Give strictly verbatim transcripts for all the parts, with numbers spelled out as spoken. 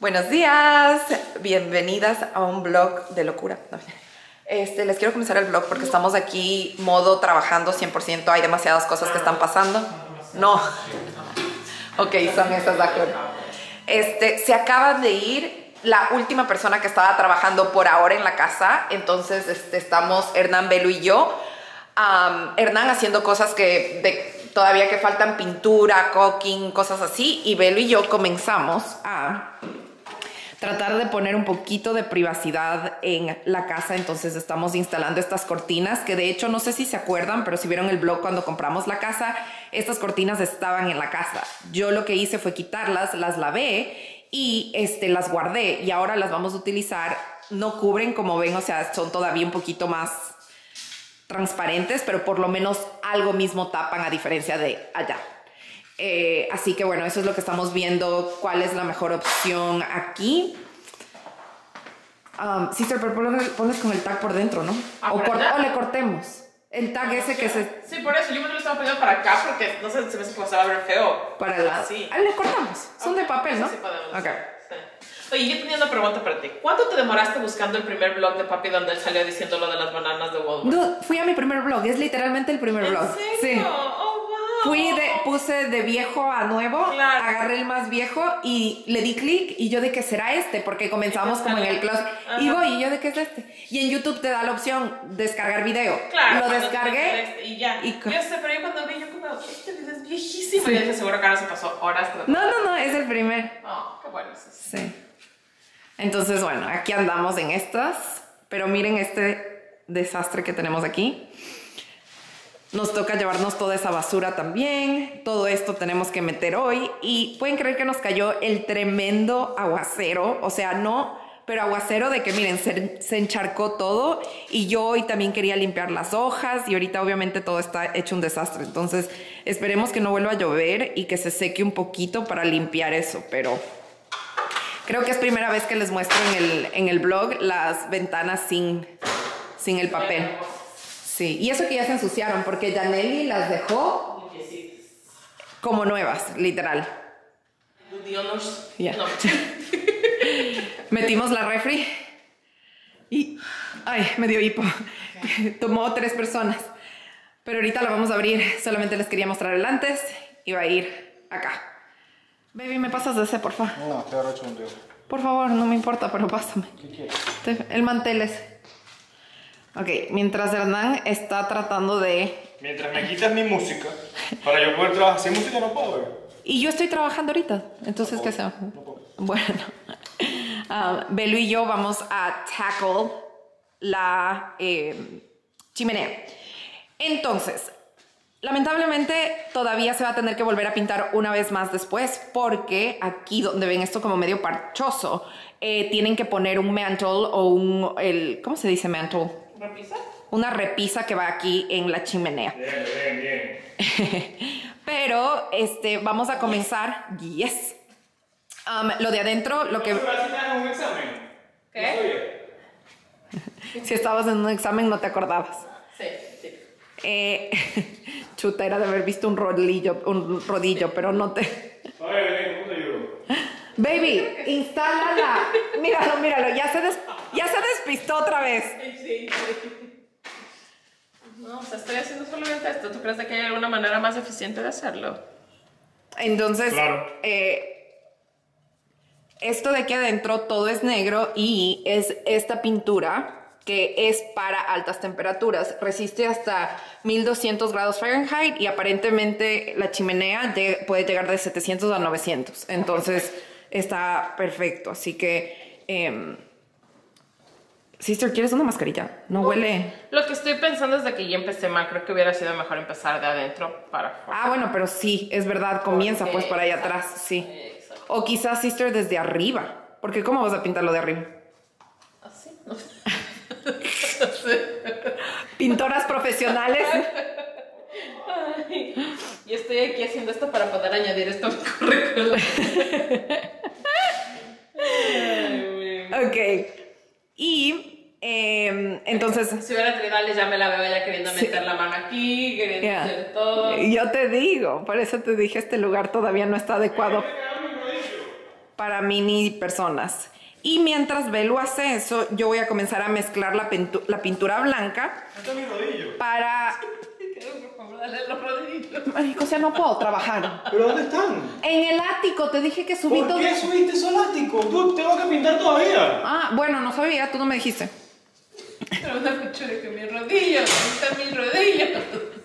Buenos días, bienvenidas a un vlog de locura. Este, les quiero comenzar el vlog porque estamos aquí modo trabajando cien por ciento, hay demasiadas cosas que están pasando. No. Ok, son estas de acuerdo. Este, se acaba de ir la última persona que estaba trabajando por ahora en la casa, entonces este, estamos Hernán, Belu y yo. Um, Hernán haciendo cosas que de, todavía que faltan, pintura, cooking, cosas así, y Belu y yo comenzamos a tratar de poner un poquito de privacidad en la casa. Entonces estamos instalando estas cortinas que de hecho no sé si se acuerdan, pero si vieron el vlog cuando compramos la casa, estas cortinas estaban en la casa. Yo lo que hice fue quitarlas, las lavé y este, las guardé, y ahora las vamos a utilizar. No cubren, como ven, o sea, son todavía un poquito más transparentes, pero por lo menos algo mismo tapan a diferencia de allá. Eh, así que bueno, eso es lo que estamos viendo, cuál es la mejor opción aquí. Um, Sister, pero ponles, ponles con el tag por dentro, ¿no? Ah, o, cor o le cortemos el tag ese sí, que se... Sí, por eso, yo me lo estaba poniendo para acá porque no sé, se me hace como se va a ver feo. Para el lado. Sí. Ah, le cortamos, son okay. de papel, ¿no? Sí, sí podemos. Okay. Sí. Oye, yo tenía una pregunta para ti. ¿Cuánto te demoraste buscando el primer blog de papi donde él salió diciendo lo de las bananas de Walmart? No, fui a mi primer blog, es literalmente el primer ¿En blog. serio? Sí. Oh, wow. Fui de, puse de viejo a nuevo, claro. Agarré el más viejo y le di clic, y yo de que será este, porque comenzamos como en el closet. Ajá. Y voy, y yo de que es este. Y en YouTube te da la opción descargar video. Claro. Lo descargué. Este y ya. Y yo sé, pero yo cuando vi, yo como, este video es viejísimo. Sí. Y yo dije, seguro que ahora se pasó horas. No, no, no, es el primer. Oh, qué bueno eso. Sí. Entonces, bueno, aquí andamos en estas. Pero miren este desastre que tenemos aquí. Nos toca llevarnos toda esa basura también. Todo esto tenemos que meter hoy. Y pueden creer que nos cayó el tremendo aguacero. O sea, no, pero aguacero de que, miren, se, se encharcó todo. Y yo hoy también quería limpiar las hojas. Y ahorita obviamente todo está hecho un desastre. Entonces, esperemos que no vuelva a llover y que se seque un poquito para limpiar eso. Pero creo que es primera vez que les muestro en el, en el blog las ventanas sin, sin el papel. Sí, y eso que ya se ensuciaron, porque Janelli las dejó como nuevas, literal. Yeah. No. Metimos la refri y... Ay, me dio hipo. Okay. Tomó tres personas. Pero ahorita la vamos a abrir. Solamente les quería mostrar el antes. Y va a ir acá. Baby, ¿me pasas de ese, por favor? No, te agarro un dedo. Por favor, no me importa, pero pásame. ¿Qué quieres? El mantel ese. Ok, mientras Hernán está tratando de... Mientras me quitas mi música, para yo poder trabajar sin música no puedo ver. Y yo estoy trabajando ahorita, entonces, no ¿qué hacemos? No puedo. Bueno, um, Belu y yo vamos a tackle la eh, chimenea. Entonces, lamentablemente todavía se va a tener que volver a pintar una vez más después, porque aquí donde ven esto como medio parchoso, eh, tienen que poner un mantle o un... El, ¿cómo se dice mantle? ¿Repisa? Una repisa que va aquí en la chimenea. Bien, bien, bien. Pero este, vamos a comenzar. Yes. Um, lo de adentro, lo que... ¿No en un examen? ¿Qué? Si estabas en un examen no te acordabas. Sí, sí. Eh, chuta, era de haber visto un rodillo, un rodillo, pero no te... A ver, ¿cómo te ayudo? Baby, instálala. Míralo, míralo, ya se, des... ya se despistó otra vez. Sí, sí. No, o sea, estoy haciendo solamente esto. ¿Tú crees que hay alguna manera más eficiente de hacerlo? Entonces, claro. eh, esto de aquí adentro todo es negro, y es esta pintura que es para altas temperaturas. Resiste hasta mil doscientos grados Fahrenheit, y aparentemente la chimenea puede llegar de setecientos a novecientos. Entonces está perfecto. Así que... Eh, Sister, ¿quieres una mascarilla? No uh, huele... Lo que estoy pensando es de que ya empecé mal. Creo que hubiera sido mejor empezar de adentro para afuera. Ah, bueno, pero sí, es verdad. Comienza porque, pues para allá exacto, atrás, sí. Exacto. O quizás, Sister, desde arriba. Porque ¿cómo vas a pintarlo de arriba? Así, no sé. Pintoras profesionales. Ay, yo estoy aquí haciendo esto para poder añadir esto a mi currículum. Ok. Y eh, entonces... Si hubiera tridales ya me la veo ya queriendo sí. meter la mano aquí, queriendo yeah. hacer todo. Yo te digo, por eso te dije, este lugar todavía no está adecuado. para mini personas. Y mientras Belu hace eso, yo voy a comenzar a mezclar la, pintu la pintura blanca para... Los rodillos. Marico, o sea, no puedo trabajar. ¿Pero dónde están? En el ático, te dije que subí ¿Por todo. qué subiste eso al ático? Tú tengo que pintar todavía. Ah, bueno, no sabía, tú no me dijiste. Pero una fecha de que mis rodillas, ¿dónde están mis rodillas?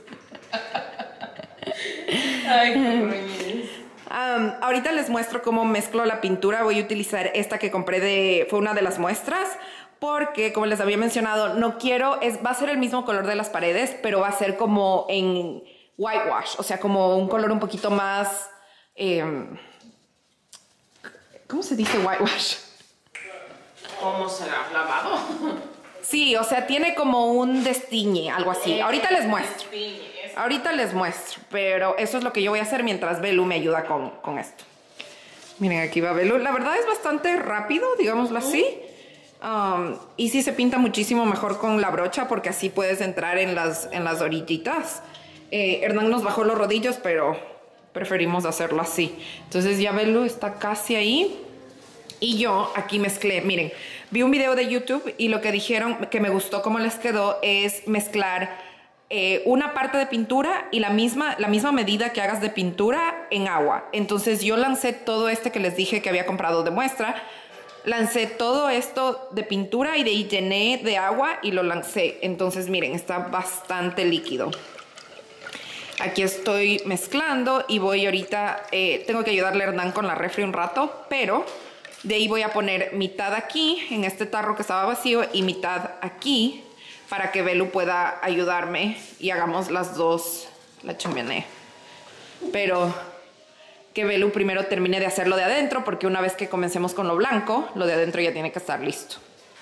Ay, qué roñez. Um, ahorita les muestro cómo mezclo la pintura. Voy a utilizar esta que compré de... Fue una de las muestras. Porque, como les había mencionado, no quiero... Es, va a ser el mismo color de las paredes, pero va a ser como en whitewash. O sea, como un color un poquito más... Eh, ¿Cómo se dice whitewash? ¿Cómo será? ¿Lavado? Sí, o sea, tiene como un destiñe, algo así. Ahorita les muestro. Ahorita les muestro, pero eso es lo que yo voy a hacer mientras Belu me ayuda con, con esto. Miren, aquí va Belu. La verdad es bastante rápido, digámoslo así. Um, y sí se pinta muchísimo mejor con la brocha porque así puedes entrar en las, en las orillitas. Eh, Hernán nos bajó los rodillos, pero preferimos hacerlo así. Entonces ya Belu está casi ahí. Y yo aquí mezclé, miren, vi un video de YouTube y lo que dijeron que me gustó cómo les quedó es mezclar eh, una parte de pintura y la misma, la misma medida que hagas de pintura en agua. Entonces yo lancé todo este que les dije que había comprado de muestra, lancé todo esto de pintura y de ahí llené de agua y lo lancé. Entonces miren, está bastante líquido. Aquí estoy mezclando y voy ahorita, eh, tengo que ayudarle a Hernán con la refri un rato, pero... De ahí voy a poner mitad aquí, en este tarro que estaba vacío, y mitad aquí, para que Belu pueda ayudarme y hagamos las dos, la chimenea. Pero que Belu primero termine de hacerlo de adentro, porque una vez que comencemos con lo blanco, lo de adentro ya tiene que estar listo.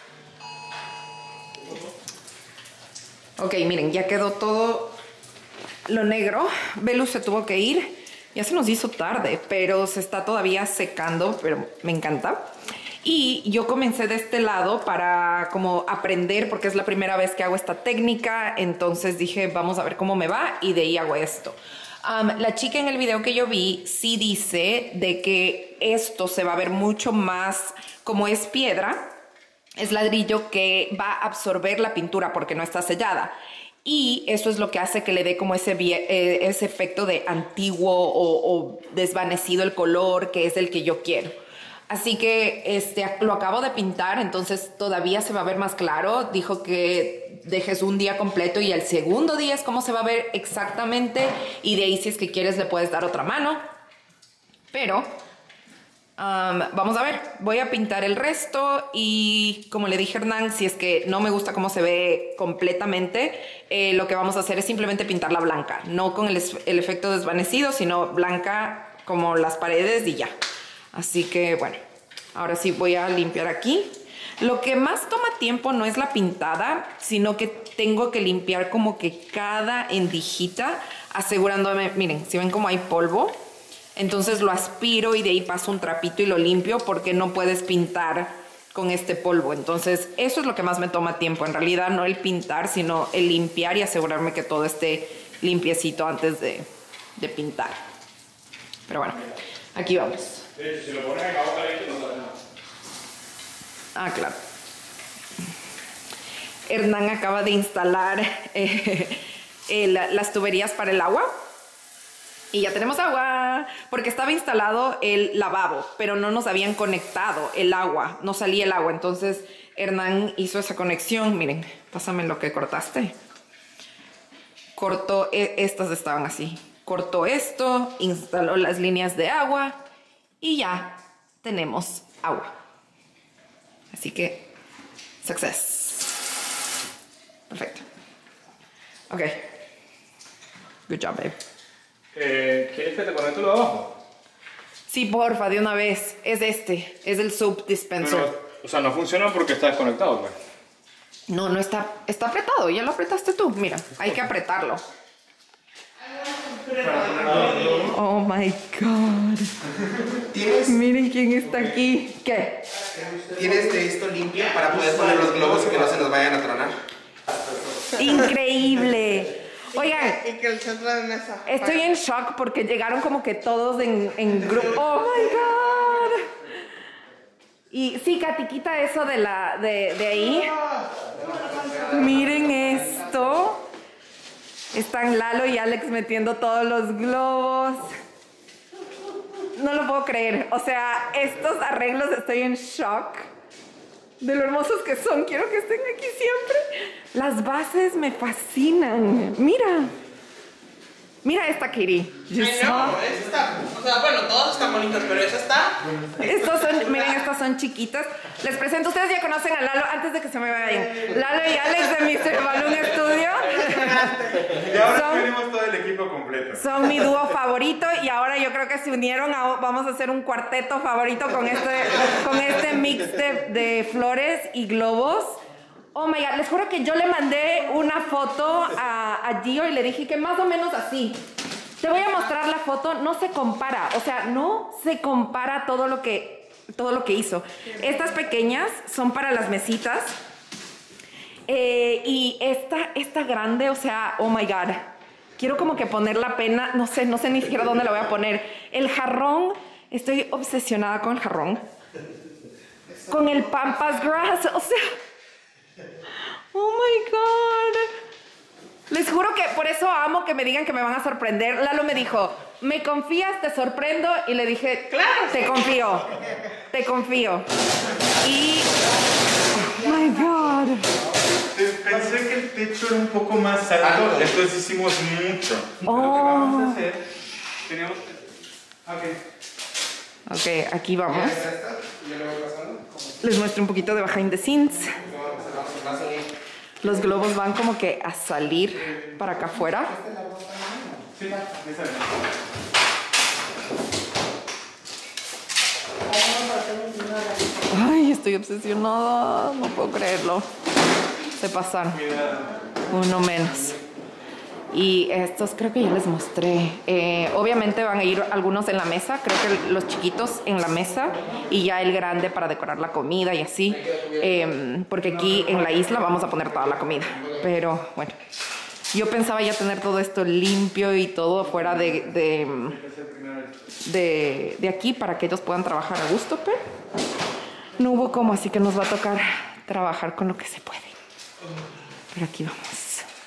Ok, miren, ya quedó todo lo negro. Belu se tuvo que ir. Ya se nos hizo tarde, pero se está todavía secando, pero me encanta. Y yo comencé de este lado para como aprender, porque es la primera vez que hago esta técnica. Entonces dije, vamos a ver cómo me va, y de ahí hago esto. Um, la chica en el video que yo vi sí dice de que esto se va a ver mucho más, como es piedra, es ladrillo que va a absorber la pintura porque no está sellada. Y eso es lo que hace que le dé como ese, eh, ese efecto de antiguo o, o desvanecido el color, que es el que yo quiero. Así que este, lo acabo de pintar, entonces todavía se va a ver más claro. Dijo que dejes un día completo y el segundo día es cómo se va a ver exactamente. Y de ahí, si es que quieres, le puedes dar otra mano. Pero... Um, vamos a ver, voy a pintar el resto y como le dije a Hernán, si es que no me gusta cómo se ve completamente, eh, lo que vamos a hacer es simplemente pintarla blanca, no con el, el efecto desvanecido, sino blanca como las paredes y ya. Así que bueno, ahora sí voy a limpiar aquí. Lo que más toma tiempo no es la pintada, sino que tengo que limpiar como que cada endijita, asegurándome, miren, si ven como hay polvo. Entonces lo aspiro y de ahí paso un trapito y lo limpio porque no puedes pintar con este polvo. Entonces eso es lo que más me toma tiempo. En realidad no el pintar, sino el limpiar y asegurarme que todo esté limpiecito antes de, de pintar. Pero bueno, aquí vamos. De hecho, si lo pones en agua caliente no sale nada. Ah, claro. Hernán acaba de instalar eh, eh, la, las tuberías para el agua. Y ya tenemos agua, porque estaba instalado el lavabo, pero no nos habían conectado el agua, no salía el agua. Entonces Hernán hizo esa conexión. Miren, pásame lo que cortaste. Cortó, estas estaban así. Cortó esto, instaló las líneas de agua y ya tenemos agua. Así que, success. Perfecto. Ok. Good job, babe. Eh, ¿Quieres que te conecte lo de abajo? Sí, porfa, de una vez. Es este, es el soap dispenser. Pero, o sea, no funciona porque está desconectado, pues. No, no está, está apretado, ya lo apretaste tú. Mira, hay que apretarlo. Oh my God. ¿Tienes, Miren quién está aquí. ¿Qué? ¿Tienes de esto limpio para poder poner los globos y que no se nos vayan a tronar? Increíble. Oigan, Y que el centro de mesa. estoy en shock porque llegaron como que todos en, en grupo. Oh my God. Y sí, Katy, quita eso de, la, de, de ahí. Miren esto. Están Lalo y Alex metiendo todos los globos. No lo puedo creer. O sea, estos arreglos estoy en shock de lo hermosos que son. Quiero que estén aquí siempre. Las bases me fascinan. Mira. Mira esta, Katie. You Ay, saw? no, esa está. O sea, bueno, todas están bonitas, pero esa está. Estos son, miren, estas son chiquitas. Les presento, ustedes ya conocen a Lalo, antes de que se me vayan. Lalo y Alex de mister Balloon Studio. Y ahora Son- tenemos todo el equipo completo. Son mi dúo favorito y ahora yo creo que se unieron a, vamos a hacer un cuarteto favorito con este, con este mix de, de flores y globos. Oh my God, les juro que yo le mandé una foto a, a Gio y le dije que más o menos así. Te voy a mostrar la foto, no se compara, o sea, no se compara todo lo que, todo lo que hizo. Estas pequeñas son para las mesitas. Eh, y esta, esta grande, o sea, oh my God. Quiero como que poner la pena, no sé, no sé ni siquiera dónde la voy a poner. El jarrón, estoy obsesionada con el jarrón. Con el Pampas Grass, o sea... Oh my God. Les juro que por eso amo que me digan que me van a sorprender. Lalo me dijo, ¿me confías? ¿Te sorprendo? Y le dije, claro, te confío. Te confío. Y... Oh my God. Pensé que el techo era un poco más alto, entonces hicimos mucho. Oh. Lo que vamos a hacer, tenemos que... Ok. Ok, aquí vamos. Yo le voy pasando. Les muestro un poquito de behind the scenes. Los globos van como que a salir para acá afuera. Sí, esa es. Ay, estoy obsesionada. No puedo creerlo. Se pasaron. Uno menos. Y estos creo que ya les mostré. Eh, obviamente van a ir algunos en la mesa. Creo que los chiquitos en la mesa. Y ya el grande para decorar la comida y así. Eh, porque aquí en la isla vamos a poner toda la comida. Pero bueno. Yo pensaba ya tener todo esto limpio y todo fuera de, de, de, de aquí para que ellos puedan trabajar a gusto. Pero no hubo cómo, así que nos va a tocar trabajar con lo que se puede. Pero aquí vamos.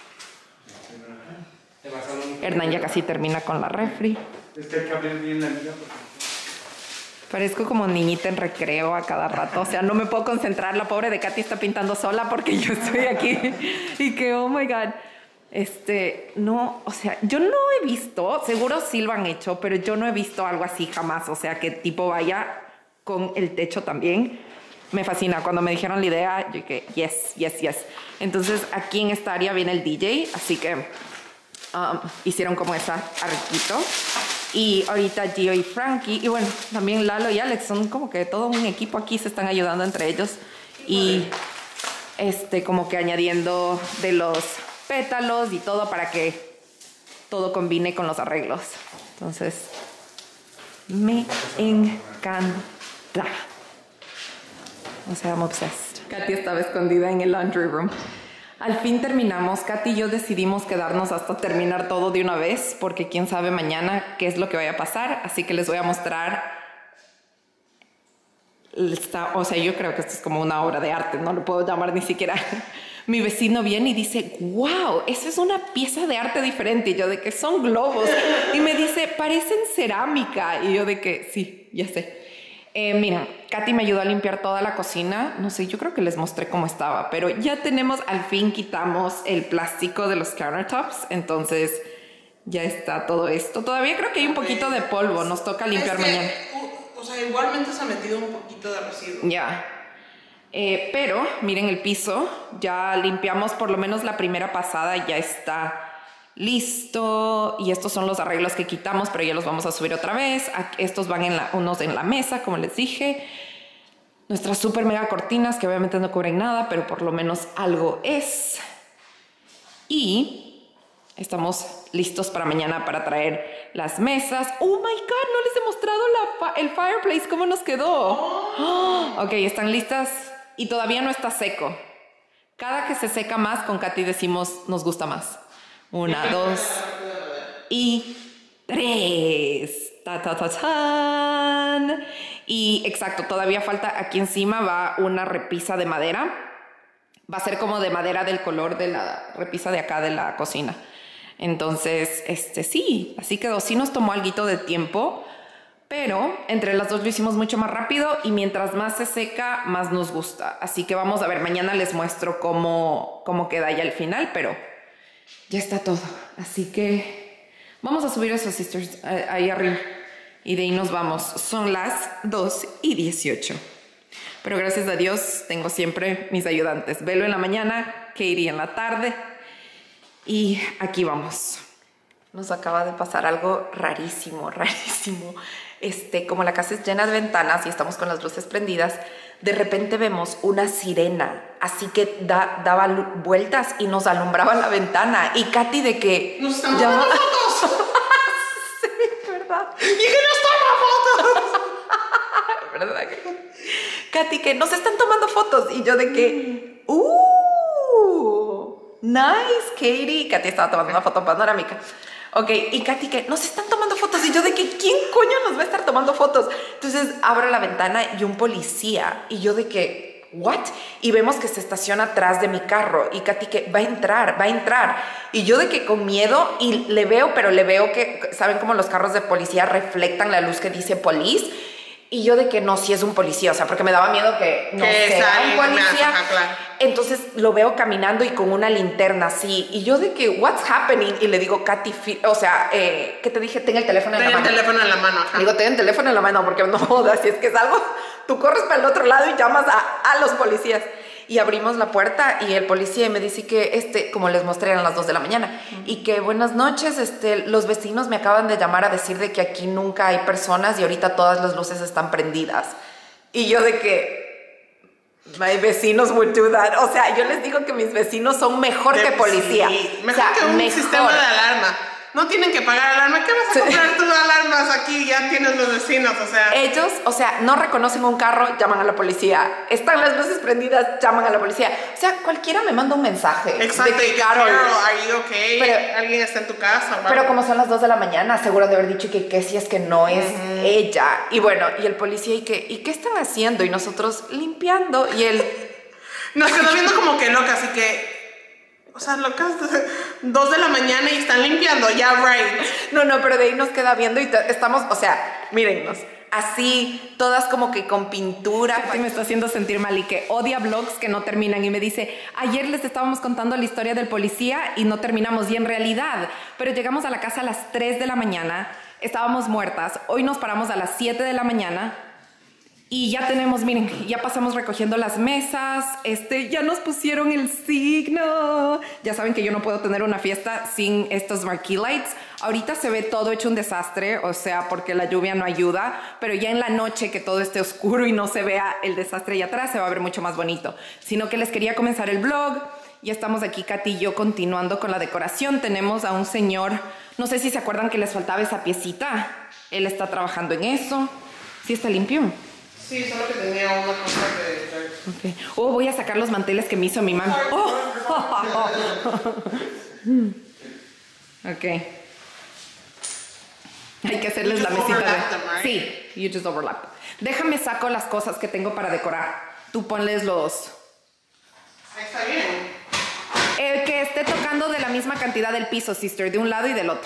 Hernán ya casi termina con la refri. Es que hay que abrir bien la liga. Parezco como niñita en recreo a cada rato. O sea, no me puedo concentrar. La pobre de Katy está pintando sola porque yo estoy aquí. Y que, oh my God. Este, no, o sea, yo no he visto, seguro sí lo han hecho, pero yo no he visto algo así jamás. O sea, que tipo vaya con el techo también. Me fascina. Cuando me dijeron la idea, yo dije, yes, yes, yes. Entonces, aquí en esta área viene el D J, así que um, hicieron como esa arquito. Y ahorita Gio y Frankie, y bueno, también Lalo y Alex, son como que todo un equipo aquí, se están ayudando entre ellos. Y este, como que añadiendo de los pétalos y todo para que todo combine con los arreglos. Entonces, me encanta. O sea, I'm obsessed. Katy estaba escondida en el laundry room. Al fin terminamos. Katy y yo decidimos quedarnos hasta terminar todo de una vez, porque quién sabe mañana qué es lo que vaya a pasar. Así que les voy a mostrar. Esta, o sea, yo creo que esto es como una obra de arte, no lo puedo llamar ni siquiera. Mi vecino viene y dice, wow, esa es una pieza de arte diferente. Y yo de que son globos. Y me dice, parecen cerámica. Y yo de que sí, ya sé. Eh, mira, Katy me ayudó a limpiar toda la cocina. No sé, yo creo que les mostré cómo estaba, pero ya tenemos, al fin quitamos el plástico de los countertops. Entonces ya está todo esto. Todavía creo que hay un poquito de polvo. Nos toca limpiar Es que, mañana. O sea, igualmente se ha metido un poquito de residuo. Ya. Eh, pero miren el piso. Ya limpiamos por lo menos la primera pasada. Ya está listo. Y estos son los arreglos que quitamos, pero ya los vamos a subir otra vez. Estos van en la, unos en la mesa, como les dije. Nuestras super mega cortinas, que obviamente no cubren nada, pero por lo menos algo es. Y estamos listos para mañana para traer las mesas. Oh my God, no les he mostrado la, el fireplace, cómo nos quedó. Oh. Ok, están listas y todavía no está seco. Cada que se seca más, con Katy decimos nos gusta más. Una, dos y tres. Ta, ta, ta, tan. Y exacto, todavía falta, aquí encima va una repisa de madera. Va a ser como de madera del color de la repisa de acá de la cocina. Entonces, este sí, así quedó. Sí nos tomó alguito de tiempo, pero entre las dos lo hicimos mucho más rápido y mientras más se seca, más nos gusta. Así que vamos a ver, mañana les muestro cómo, cómo queda ya el final, pero ya está todo. Así que vamos a subir esos sisters ahí arriba y de ahí nos vamos. Son las dos y dieciocho. Pero gracias a Dios tengo siempre mis ayudantes. Velo en la mañana, Katie en la tarde. Y aquí vamos. Nos acaba de pasar algo rarísimo, rarísimo. Este, como la casa es llena de ventanas y estamos con las luces prendidas, de repente vemos una sirena. Así que da, daba vueltas y nos alumbraba la ventana. Y Katy de que... ¡Nos están tomando fotos! Sí, ¿verdad? ¡Y que nos toma fotos! ¿Verdad que... Katy, que nos están tomando fotos. Y yo de que... ¡Uh! Nice, Katie. Katy estaba tomando una foto panorámica. Ok, y Katy, que nos están tomando fotos. Y yo de que, ¿quién coño nos va a estar tomando fotos? Entonces abro la ventana y un policía. Y yo de que, ¿what? Y vemos que se estaciona atrás de mi carro. Y Katy, que va a entrar, va a entrar. Y yo de que con miedo, y le veo, pero le veo que, ¿saben cómo los carros de policía reflectan la luz que dice police? Y yo de que no, si es un policía, o sea, porque me daba miedo que no que sea un policía. Ajá, claro. Entonces lo veo caminando y con una linterna así. Y yo de que, what's happening? Y le digo, Katy, o sea, eh, ¿qué te dije? Ten el teléfono en ten la mano. Ten el teléfono en la mano, ajá. Digo, ten el teléfono en la mano, porque no jodas, si es que es algo, tú corres para el otro lado y llamas a, a los policías. Y abrimos la puerta y el policía me dice que, este, como les mostré, eran las dos de la mañana, uh-huh. y que buenas noches, este, los vecinos me acaban de llamar a decir de que aquí nunca hay personas y ahorita todas las luces están prendidas. Y yo de que, my vecinos would do that. O sea, yo les digo que mis vecinos son mejor de, que policía. Sí, mejor o sea, que un mejor. sistema de alarma. No tienen que pagar alarma. ¿Qué vas a comprar tus alarmas aquí? Ya tienes los vecinos, o sea. Ellos, o sea, no reconocen un carro, llaman a la policía. Están las luces prendidas, llaman a la policía. O sea, cualquiera me manda un mensaje. Exacto. De que, y Carol, are you okay? Pero, alguien está en tu casa. ¿Vale? Pero como son las dos de la mañana, seguro de haber dicho que, que si es que no es uh-huh. ella. Y bueno, y el policía, ¿y qué, ¿y qué están haciendo? Y nosotros limpiando. Y él... Nos quedó viendo como que loca, así que... O sea, locas, dos de la mañana y están limpiando, ya, yeah, right. No, no, pero de ahí nos queda viendo y estamos, o sea, mírennos, así, todas como que con pintura. Katy me está haciendo sentir mal y que odia vlogs que no terminan y me dice, ayer les estábamos contando la historia del policía y no terminamos, y en realidad, pero llegamos a la casa a las tres de la mañana, estábamos muertas, hoy nos paramos a las siete de la mañana. Y ya tenemos, miren, ya pasamos recogiendo las mesas, este, ya nos pusieron el signo. Ya saben que yo no puedo tener una fiesta sin estos marquee lights. Ahorita se ve todo hecho un desastre, o sea, porque la lluvia no ayuda, pero ya en la noche que todo esté oscuro y no se vea el desastre allá atrás, se va a ver mucho más bonito. Sino que les quería comenzar el vlog. Ya estamos aquí, Katy y yo, continuando con la decoración. Tenemos a un señor, no sé si se acuerdan que les faltaba esa piecita. Él está trabajando en eso. ¿Sí está limpio? Sí, solo que tenía una cosa de... Okay. Oh, voy a sacar los manteles que me hizo mi mamá. Oh. Ok. Hay que hacerles la mesita de... Them, right? Sí, you just overlap. Déjame saco las cosas que tengo para decorar. Tú ponles los... Está bien. El que esté tocando de la misma cantidad del piso, sister, de un lado y del otro.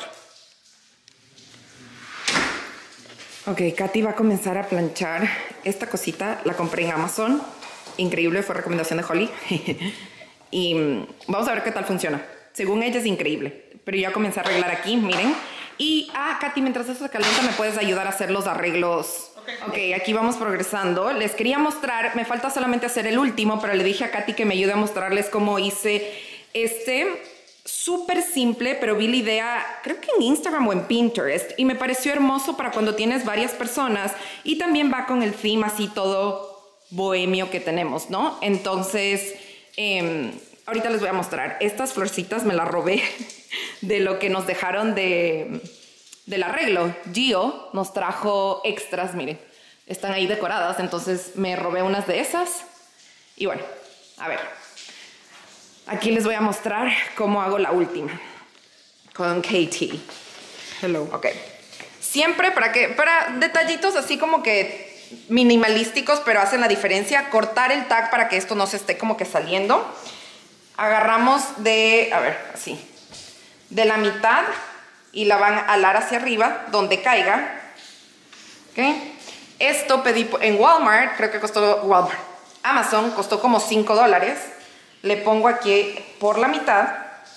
Ok, Katy va a comenzar a planchar esta cosita. La compré en Amazon. Increíble, fue recomendación de Holly. Y vamos a ver qué tal funciona. Según ella es increíble. Pero ya comencé a arreglar aquí, miren. Y, ah, Katy, mientras eso se calienta, ¿me puedes ayudar a hacer los arreglos? Ok, aquí vamos progresando. Les quería mostrar, me falta solamente hacer el último, pero le dije a Katy que me ayude a mostrarles cómo hice este... Súper simple, pero vi la idea, creo que en Instagram o en Pinterest, y me pareció hermoso para cuando tienes varias personas, y también va con el theme así todo bohemio que tenemos, ¿no? Entonces, eh, ahorita les voy a mostrar. Estas florcitas me las robé de lo que nos dejaron de, del arreglo. Gio nos trajo extras, miren, están ahí decoradas, entonces me robé unas de esas, y bueno, a ver. Aquí les voy a mostrar cómo hago la última con Katie. Hello. Ok. Siempre para que, para detallitos así como que minimalísticos, pero hacen la diferencia. Cortar el tag para que esto no se esté como que saliendo. Agarramos de, a ver, así, de la mitad y la van a alar hacia arriba, donde caiga. ¿Ok? Esto pedí en Walmart, creo que costó, Walmart, Amazon, costó como cinco dólares. Le pongo aquí por la mitad.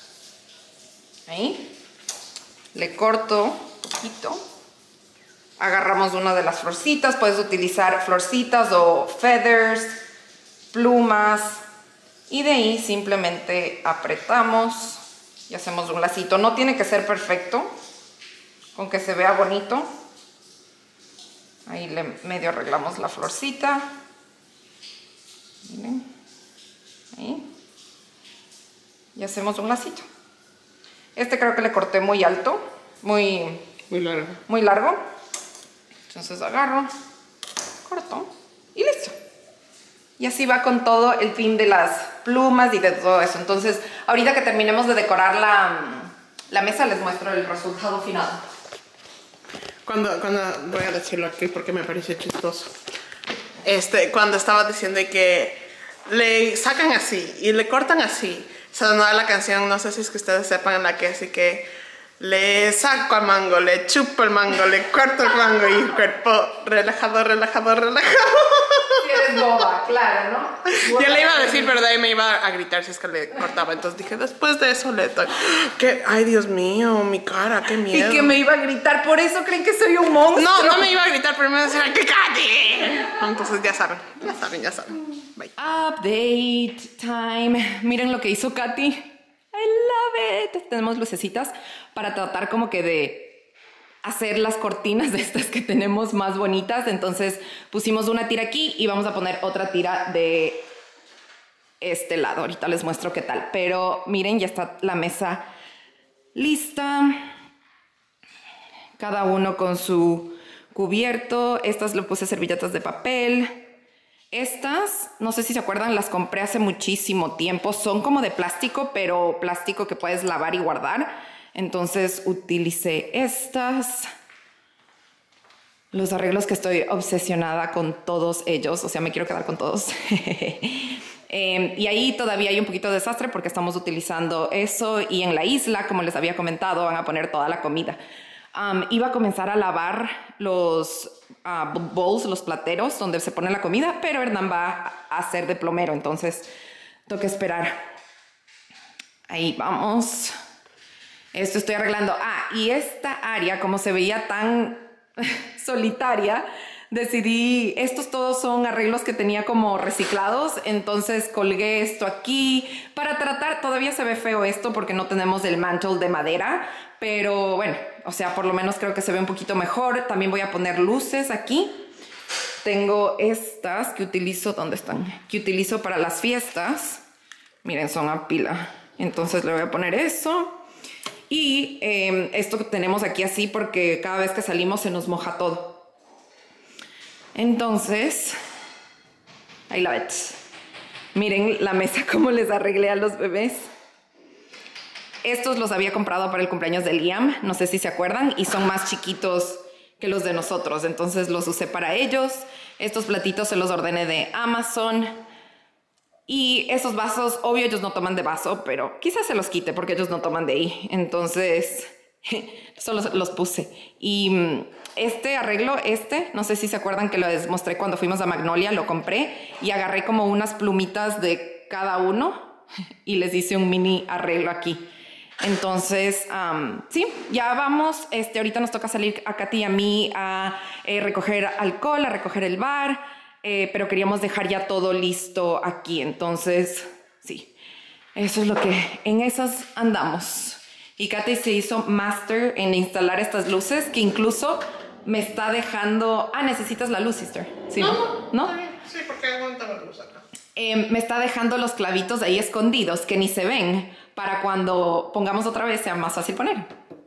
Ahí. Le corto un poquito. Agarramos una de las florcitas. Puedes utilizar florcitas o feathers, plumas. Y de ahí simplemente apretamos y hacemos un lacito. No tiene que ser perfecto, con que se vea bonito. Ahí le medio arreglamos la florcita. Miren. Ahí. Y hacemos un lacito. Este creo que le corté muy alto, muy, Muy largo. muy largo. Entonces agarro, corto y listo. Y así va con todo el fin de las plumas y de todo eso. Entonces, ahorita que terminemos de decorar la, la mesa, les muestro el resultado final. Cuando, cuando, voy a decirlo aquí porque me parece chistoso. Este, cuando estaba diciendo que le sacan así y le cortan así. Sonaba la canción, no sé si es que ustedes sepan la que así que le saco al mango, le chupo el mango, le corto el mango y el cuerpo relajado, relajado, relajado. Si eres boba, claro, ¿no? Yo le iba a decir, pero de ahí me iba a gritar si es que le cortaba. Entonces dije, después de eso le doy. Que, ay, Dios mío, mi cara, qué miedo. Y que me iba a gritar, por eso creen que soy un monstruo. No, no me iba a gritar, pero me iba a decir, ¡que cállate! Entonces ya saben, ya saben, ya saben. Bye. Update time. Miren lo que hizo Katy. I love it. Tenemos lucecitas para tratar como que de hacer las cortinas de estas que tenemos más bonitas. Entonces pusimos una tira aquí y vamos a poner otra tira de este lado. Ahorita les muestro qué tal. Pero miren, ya está la mesa lista. Cada uno con su cubierto. Estas le puse servilletas de papel. Estas, no sé si se acuerdan, las compré hace muchísimo tiempo. Son como de plástico, pero plástico que puedes lavar y guardar. Entonces utilicé estas. Los arreglos que estoy obsesionada con todos ellos. O sea, me quiero quedar con todos. eh, y ahí todavía hay un poquito de desastre porque estamos utilizando eso. Y en la isla, como les había comentado, van a poner toda la comida. Um, iba a comenzar a lavar los uh, bowls, los plateros donde se pone la comida, pero Hernán va a hacer de plomero, entonces tengo que esperar. Ahí vamos. Esto estoy arreglando. Ah, y esta área, como se veía tan solitaria, decidí, estos todos son arreglos que tenía como reciclados, entonces colgué esto aquí para tratar. Todavía se ve feo esto porque no tenemos el mantle de madera, pero bueno, o sea, por lo menos creo que se ve un poquito mejor. También voy a poner luces aquí. Tengo estas que utilizo, ¿dónde están? Que utilizo para las fiestas. Miren, son a pila. Entonces le voy a poner eso. Y eh, esto que tenemos aquí así porque cada vez que salimos se nos moja todo. Entonces, ahí la ves. Miren la mesa como les arreglé a los bebés. Estos los había comprado para el cumpleaños de Liam, no sé si se acuerdan, y son más chiquitos que los de nosotros, entonces los usé para ellos. Estos platitos se los ordené de Amazon. Y esos vasos, obvio ellos no toman de vaso, pero quizás se los quite porque ellos no toman de ahí. Entonces, solo los puse. Y este arreglo, este, no sé si se acuerdan que les mostré cuando fuimos a Magnolia, lo compré y agarré como unas plumitas de cada uno y les hice un mini arreglo aquí. Entonces, um, sí, ya vamos. Este, ahorita nos toca salir a Katy y a mí a eh, recoger alcohol, a recoger el bar, eh, pero queríamos dejar ya todo listo aquí. Entonces, sí, eso es lo que en esas andamos. Y Katy se hizo master en instalar estas luces, que incluso me está dejando... Ah, ¿necesitas la luz, sister? Sí, no, ¿no? Sí, porque aguanta la luz acá. Eh, me está dejando los clavitos ahí escondidos que ni se ven, para cuando pongamos otra vez sea más fácil poner.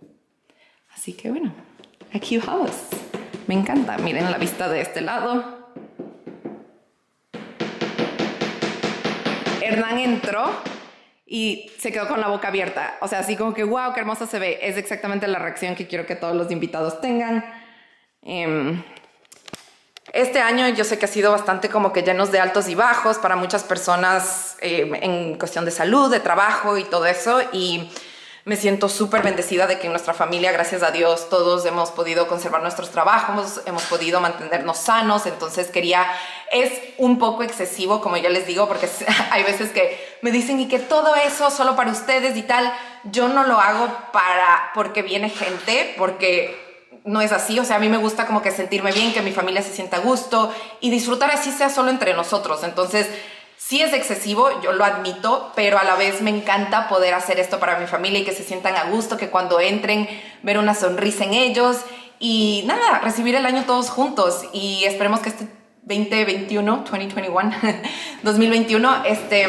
Así que bueno, aquí vamos. Me encanta. Miren la vista de este lado. Hernán entró y se quedó con la boca abierta. O sea, así como que, wow, qué hermosa se ve. Es exactamente la reacción que quiero que todos los invitados tengan. Um, este año yo sé que ha sido bastante como que llenos de altos y bajos para muchas personas eh, en cuestión de salud, de trabajo y todo eso. Y me siento súper bendecida de que en nuestra familia, gracias a Dios, todos hemos podido conservar nuestros trabajos, hemos podido mantenernos sanos. Entonces quería, es un poco excesivo, como ya les digo, porque hay veces que me dicen y que todo eso solo para ustedes y tal. Yo no lo hago para, porque viene gente, porque no es así. O sea, a mí me gusta como que sentirme bien, que mi familia se sienta a gusto y disfrutar así sea solo entre nosotros. Entonces, sí es excesivo, yo lo admito, pero a la vez me encanta poder hacer esto para mi familia y que se sientan a gusto, que cuando entren, ver una sonrisa en ellos y nada, recibir el año todos juntos. Y esperemos que este veinte veintiuno, dos mil veintiuno, dos mil veintiuno este,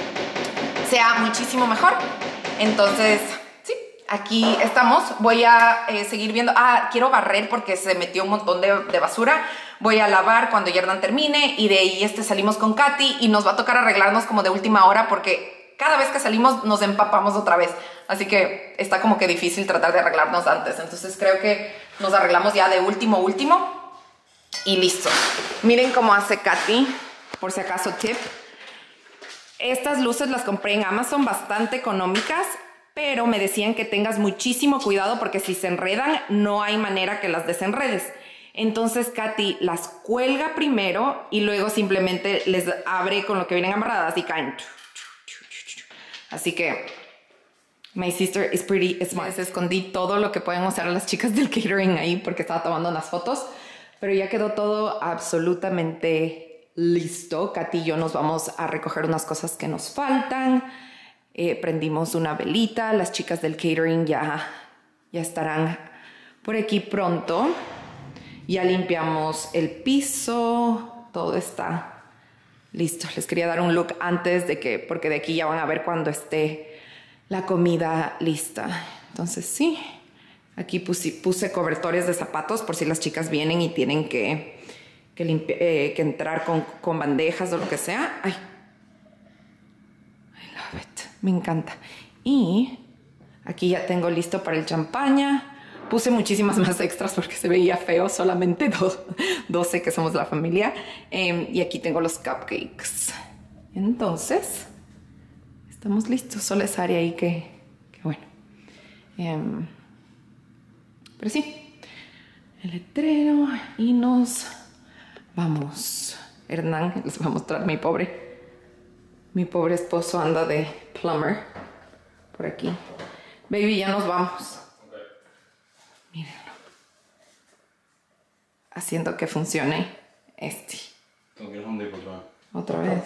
sea muchísimo mejor. Entonces, sí, aquí estamos. Voy a eh, seguir viendo. Ah, quiero barrer porque se metió un montón de, de basura. Voy a lavar cuando Yerdan termine y de ahí este, salimos con Katy y nos va a tocar arreglarnos como de última hora porque cada vez que salimos nos empapamos otra vez. Así que está como que difícil tratar de arreglarnos antes. Entonces creo que nos arreglamos ya de último, último y listo. Miren cómo hace Katy, por si acaso tip. Estas luces las compré en Amazon, bastante económicas, pero me decían que tengas muchísimo cuidado porque si se enredan no hay manera que las desenredes. Entonces Katy las cuelga primero y luego simplemente les abre con lo que vienen amarradas y caen. Así que my sister is pretty smart. Escondí todo lo que pueden usar las chicas del catering ahí porque estaba tomando unas fotos, pero ya quedó todo absolutamente listo. Katy y yo nos vamos a recoger unas cosas que nos faltan. Eh, prendimos una velita. Las chicas del catering ya, ya estarán por aquí pronto. Ya limpiamos el piso, todo está listo. Les quería dar un look antes de que, porque de aquí ya van a ver cuando esté la comida lista. Entonces sí, aquí puse, puse cobertores de zapatos por si las chicas vienen y tienen que, que, eh, que entrar con, con bandejas o lo que sea. Ay, I love it, me encanta. Y aquí ya tengo listo para el champaña. Puse muchísimas más extras porque se veía feo, solamente doce que somos la familia. Eh, y aquí tengo los cupcakes. Entonces, estamos listos. Solo esa área ahí que, que bueno. Eh, pero sí, el letrero y nos vamos. Hernán, les voy a mostrar mi pobre. Mi pobre esposo anda de plumber por aquí. Baby, ya nos vamos. Mírenlo. Haciendo que funcione este. Otra vez.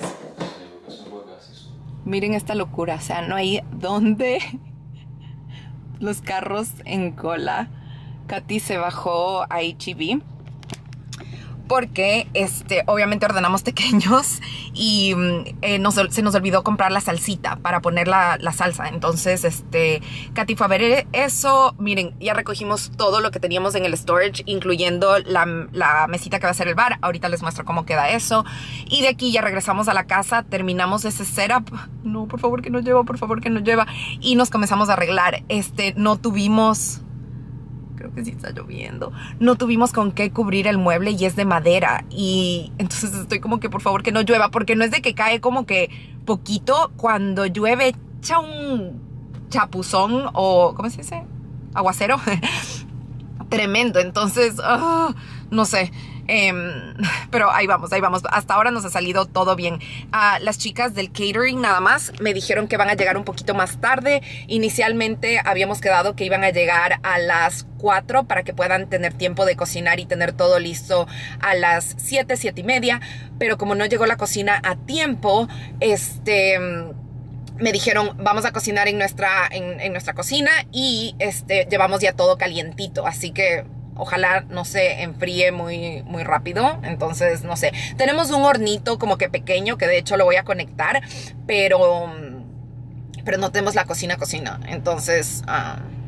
Miren esta locura. O sea, no hay dónde. Los carros en cola. Katy se bajó a H E B. Porque este, obviamente ordenamos pequeños y eh, nos, se nos olvidó comprar la salsita para poner la, la salsa. Entonces, este, Katy fue a ver eso. Miren, ya recogimos todo lo que teníamos en el storage, incluyendo la, la mesita que va a ser el bar. Ahorita les muestro cómo queda eso. Y de aquí ya regresamos a la casa, terminamos ese setup. No, por favor que no lleva, por favor que no lleva. Y nos comenzamos a arreglar. Este, no tuvimos... Creo que sí está lloviendo. No tuvimos con qué cubrir el mueble y es de madera. Y entonces estoy como que por favor que no llueva. Porque no es de que cae como que poquito. Cuando llueve echa un chapuzón o... ¿Cómo se dice? Aguacero. Tremendo. Entonces, oh, no sé. Eh, pero ahí vamos, ahí vamos. Hasta ahora nos ha salido todo bien. Uh, las chicas del catering nada más me dijeron que van a llegar un poquito más tarde. Inicialmente habíamos quedado que iban a llegar a las cuatro para que puedan tener tiempo de cocinar y tener todo listo a las siete, siete y media. Pero como no llegó la cocina a tiempo, este... me dijeron, vamos a cocinar en nuestra, en, en nuestra cocina y este, llevamos ya todo calientito. Así que ojalá no se enfríe muy, muy rápido. Entonces, no sé. Tenemos un hornito como que pequeño que de hecho lo voy a conectar. Pero, pero no tenemos la cocina cocina. Entonces, uh,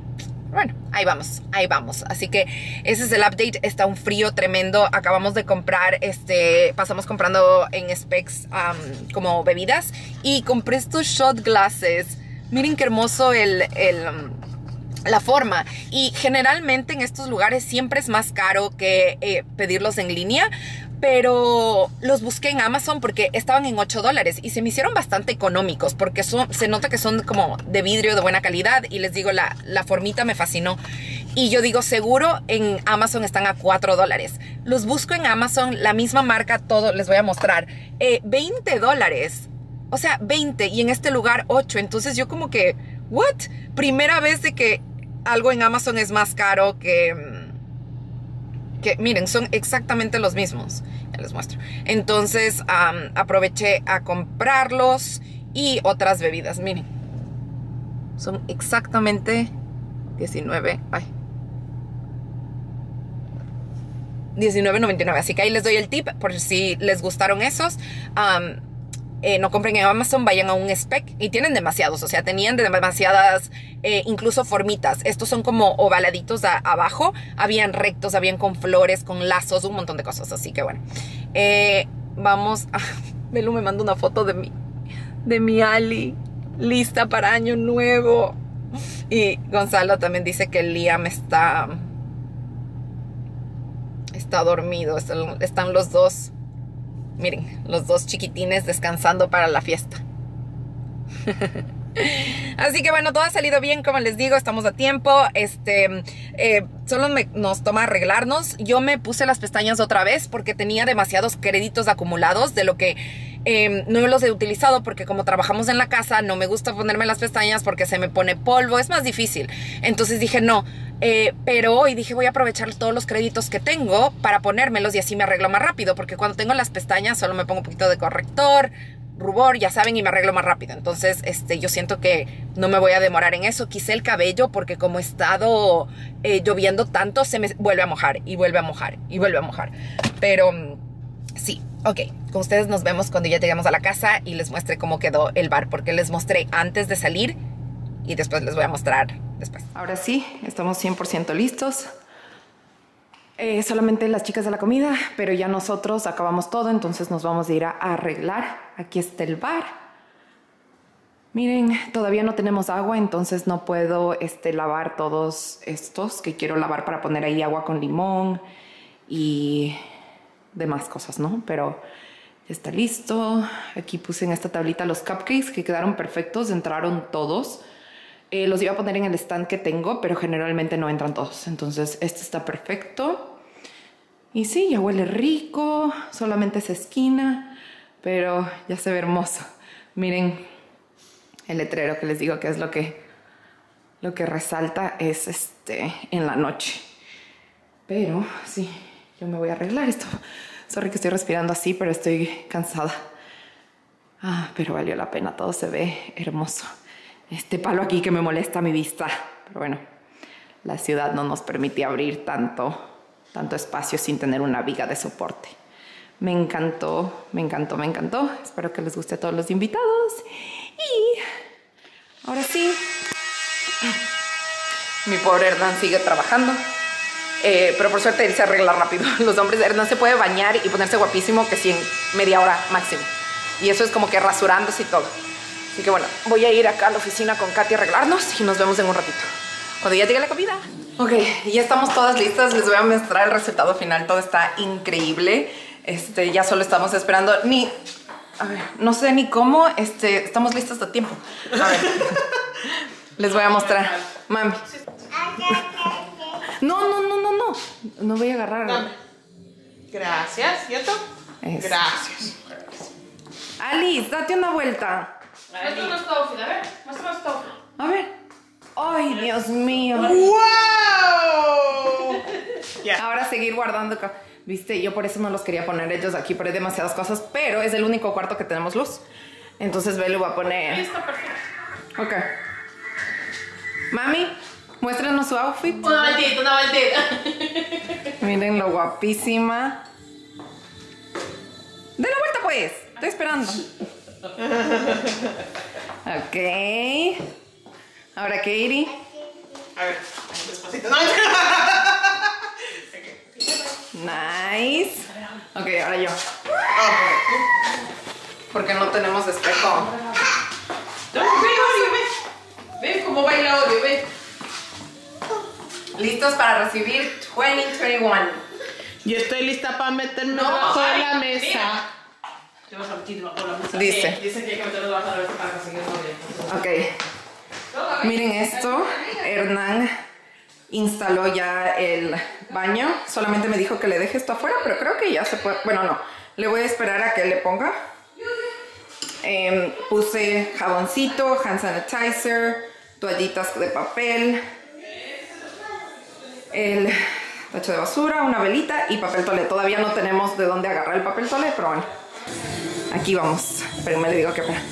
Bueno, ahí vamos, ahí vamos. Así que ese es el update. Está un frío tremendo. Acabamos de comprar, este, pasamos comprando en Specs um, como bebidas. Y compré estos shot glasses. Miren qué hermoso el... el um, la forma, y generalmente en estos lugares siempre es más caro que eh, pedirlos en línea, pero los busqué en Amazon porque estaban en ocho dólares y se me hicieron bastante económicos porque son, se nota que son como de vidrio de buena calidad, y les digo, la, la formita me fascinó, y yo digo, seguro en Amazon están a cuatro dólares. Los busco en Amazon, la misma marca, todo, les voy a mostrar, eh, veinte dólares, o sea, veinte, y en este lugar ocho. Entonces yo como que, what? Primera vez de que algo en Amazon es más caro que, que miren, son exactamente los mismos. Ya les muestro. Entonces um, aproveché a comprarlos, y otras bebidas, miren. Son exactamente diecinueve, ay. diecinueve noventa y nueve. Así que ahí les doy el tip por si les gustaron esos. Um, Eh, no compren en Amazon, vayan a un Spec, y tienen demasiados, o sea, tenían demasiadas, eh, incluso formitas. Estos son como ovaladitos a, abajo, habían rectos, habían con flores, con lazos, un montón de cosas, así que bueno. Eh, vamos a... Belu me manda una foto de mi, de mi Ali, lista para año nuevo. Y Gonzalo también dice que Liam está... Está dormido, están, están los dos... Miren, los dos chiquitines descansando para la fiesta. Así que bueno, todo ha salido bien, como les digo, estamos a tiempo. Este, eh, solo me, nos toma arreglarnos. Yo me puse las pestañas otra vez porque tenía demasiados créditos acumulados de lo que eh, no los he utilizado, porque como trabajamos en la casa, no me gusta ponerme las pestañas porque se me pone polvo, es más difícil. Entonces dije no, eh, pero hoy dije voy a aprovechar todos los créditos que tengo para ponérmelos, y así me arreglo más rápido, porque cuando tengo las pestañas solo me pongo un poquito de corrector, rubor, ya saben, y me arreglo más rápido. Entonces este, yo siento que no me voy a demorar en eso. Quise el cabello porque como he estado eh, lloviendo tanto, se me vuelve a mojar y vuelve a mojar y vuelve a mojar. Pero sí, ok, con ustedes nos vemos cuando ya lleguemos a la casa y les muestre cómo quedó el bar, porque les mostré antes de salir y después les voy a mostrar después. Ahora sí, estamos cien por ciento listos. Eh, solamente las chicas de la comida, pero ya nosotros acabamos todo, entonces nos vamos a ir a arreglar. Aquí está el bar. Miren, todavía no tenemos agua, entonces no puedo este, lavar todos estos que quiero lavar para poner ahí agua con limón y demás cosas, ¿no? Pero ya está listo. Aquí puse en esta tablita los cupcakes que quedaron perfectos, entraron todos. Eh, los iba a poner en el stand que tengo, pero generalmente no entran todos. Entonces este está perfecto. Y sí, ya huele rico. Solamente esa esquina, pero ya se ve hermoso. Miren el letrero que les digo que es lo que, lo que resalta es este, en la noche. Pero sí, yo me voy a arreglar esto. Sorry que estoy respirando así, pero estoy cansada. Ah, pero valió la pena. Todo se ve hermoso. Este palo aquí que me molesta mi vista. Pero bueno, la ciudad no nos permite abrir tanto, tanto espacio sin tener una viga de soporte. Me encantó, me encantó, me encantó. Espero que les guste a todos los invitados. Y ahora sí, mi pobre Hernán sigue trabajando. Eh, pero por suerte él se arregla rápido. Los hombres, Hernán se puede bañar y ponerse guapísimo que sí en media hora máximo. Y eso es como que rasurándose y todo. Así que bueno, voy a ir acá a la oficina con Katy a arreglarnos y nos vemos en un ratito, cuando ya llegue la comida. Ok, ya estamos todas listas. Les voy a mostrar el resultado final. Todo está increíble. Este, ya solo estamos esperando. Ni, a ver, no sé ni cómo. Este, estamos listas a tiempo. A ver, les voy a mostrar. Mami. No, no, no, no, no. No voy a agarrar. Dame. Gracias, ¿cierto? Eso. Gracias. Alice, date una vuelta. Muéstrame los tofu, a ver. Muéstrame los tofu. A ver. Ay, Dios mío. ¡Wow! Ya. Ahora seguir guardando. Viste, yo por eso no los quería poner ellos aquí, pero hay demasiadas cosas. Pero es el único cuarto que tenemos luz. Entonces Belu va a poner. Ahí está perfecto. Ok. Mami, muéstranos su outfit. Una vueltita, una vueltita. Miren lo guapísima. ¡De la vuelta, pues! Estoy esperando. Ok. Ahora Katie. A ver. Despacito. No. Nice. Ok, ahora yo. Porque no tenemos espejo. No, ven, Odio, ven. Ven cómo baila Odio, ven. ¿Listos para recibir veinte veintiuno? Yo estoy lista para meterme No, bajo ay, la mesa. mira. Te vas a meter debajo de la mesa. Dice. Sí, dice que hay que meterlo debajo de la mesa para conseguir Odio. Ok. Miren esto. Hernán instaló ya el baño. Solamente me dijo que le deje esto afuera, pero creo que ya se puede. Bueno, no. Le voy a esperar a que le ponga. Eh, puse jaboncito, hand sanitizer, toallitas de papel, el tacho de basura, una velita y papel toalé. Todavía no tenemos de dónde agarrar el papel toalé, pero bueno. Aquí vamos. Espérenme, le digo que espera.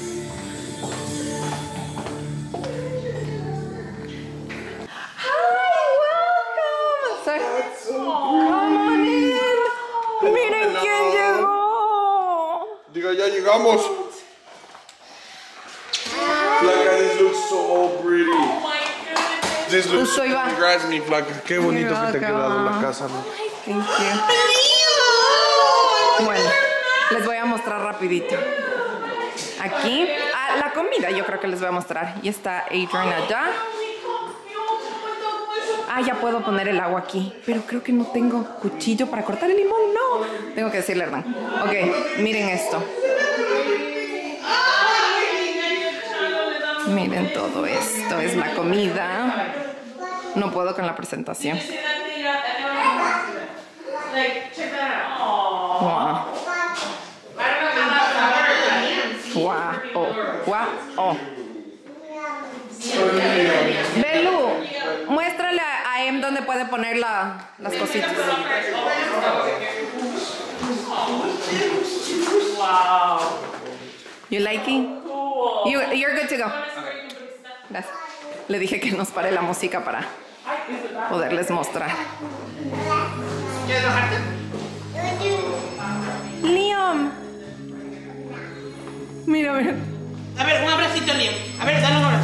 Come on in. Miren quién llegó. Diga, ya llegamos. Flaca, this looks so pretty. Oh my goodness. This looks Justo iba. Congrats, mi flaca. Qué bonito que te ha You're quedado la welcome. casa, ¿no? Thank you. Bueno, les voy a mostrar rapidito. Aquí, ah, la comida yo creo que les voy a mostrar. Y está Adrian allá. Ah, ya puedo poner el agua aquí. Pero creo que no tengo cuchillo para cortar el limón. No. Tengo que decirle a Hernán. Ok, miren esto. Miren todo esto. Es la comida. No puedo con la presentación. Wow. Wow. Oh. Wow. Oh. Belu, muéstrale a Em dónde puede poner la, las cositas. Wow. You like it? You, you're good to go. Gracias. Le dije que nos pare la música para poderles mostrar. ¿Quieres bajarte? Liam. Mira, mira. A ver, un abracito, Liam. A ver, dale un abrazo.